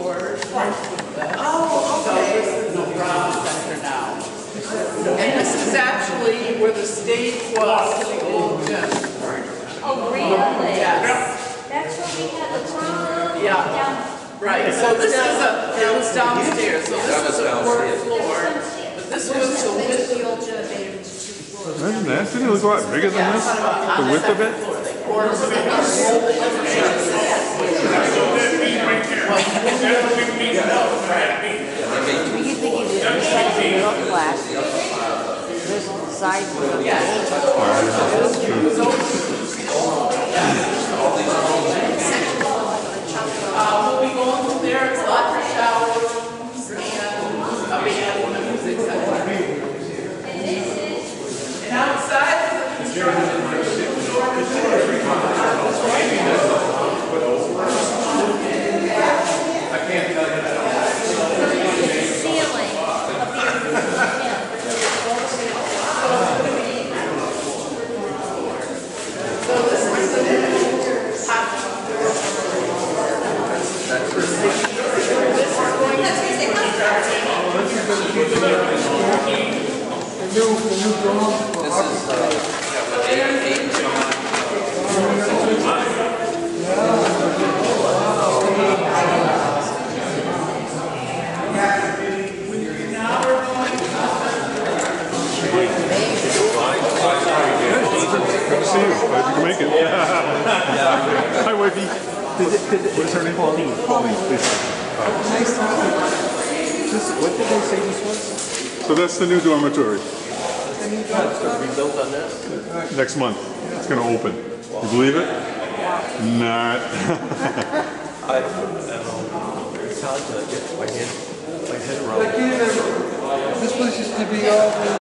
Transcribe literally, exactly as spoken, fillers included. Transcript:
floors. Oh, So okay. this is the Brown Center now. And this is actually where the stage was for the old gym. Oh, really? Yes. That's where we had the prom. Yeah. Down. Right, so this is a, it was downstairs, so this is a fourth floor, but this was So the they width. the old gym, they were just two floors. Imagine that. Didn't it look a lot bigger than this? The width of it? We could think of it as like the middle class. There's the side with the That's true. Uh, we'll be going from there, it's lots of shower rooms and a band and a music center. And outside is the construction Ceiling of the, yeah. Good to see you. Glad you can make it. Hi, wifey. What is her name? Pauline. Pauline, please. Nice talking. This, what did they say this was? So that's the new dormitory. The new job? Rebuilt on this? Next month. It's going to open. You believe it? Not. I don't know. It's hard to get my head, my head around. I can't remember. This place used to be all.